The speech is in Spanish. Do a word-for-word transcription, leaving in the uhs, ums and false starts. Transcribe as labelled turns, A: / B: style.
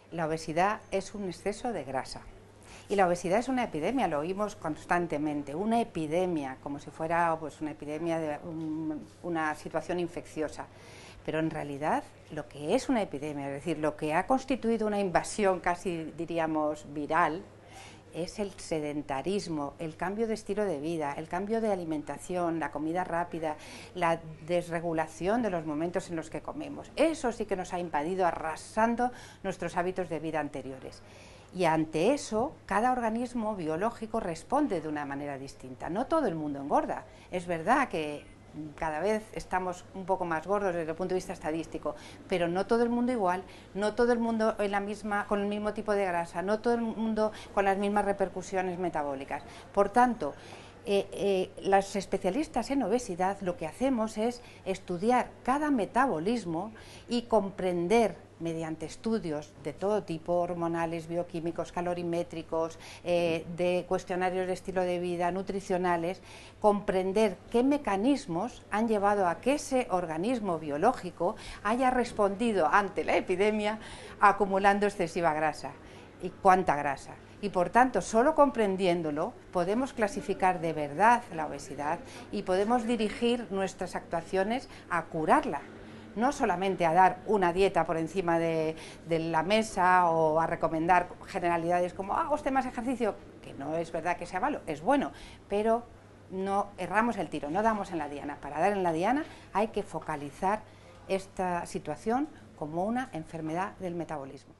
A: La obesidad es un exceso de grasa. Y la obesidad es una epidemia, lo oímos constantemente, una epidemia, como si fuera pues, una epidemia de un, una situación infecciosa. Pero en realidad lo que es una epidemia, es decir, lo que ha constituido una invasión casi diríamos viral, es el sedentarismo, el cambio de estilo de vida, el cambio de alimentación, la comida rápida, la desregulación de los momentos en los que comemos. Eso sí que nos ha invadido arrasando nuestros hábitos de vida anteriores. Y ante eso, cada organismo biológico responde de una manera distinta. No todo el mundo engorda. Es verdad que cada vez estamos un poco más gordos desde el punto de vista estadístico, pero no todo el mundo igual, no todo el mundo en la misma, con el mismo tipo de grasa, no todo el mundo con las mismas repercusiones metabólicas. Por tanto, eh, eh, los especialistas en obesidad lo que hacemos es estudiar cada metabolismo y comprender mediante estudios de todo tipo, hormonales, bioquímicos, calorimétricos, eh, de cuestionarios de estilo de vida, nutricionales, comprender qué mecanismos han llevado a que ese organismo biológico haya respondido ante la epidemia acumulando excesiva grasa y cuánta grasa. Y por tanto, solo comprendiéndolo, podemos clasificar de verdad la obesidad y podemos dirigir nuestras actuaciones a curarla. No solamente a dar una dieta por encima de, de la mesa o a recomendar generalidades como haga usted más ejercicio, que no es verdad que sea malo, es bueno, pero no erramos el tiro, no damos en la diana. Para dar en la diana hay que focalizar esta situación como una enfermedad del metabolismo.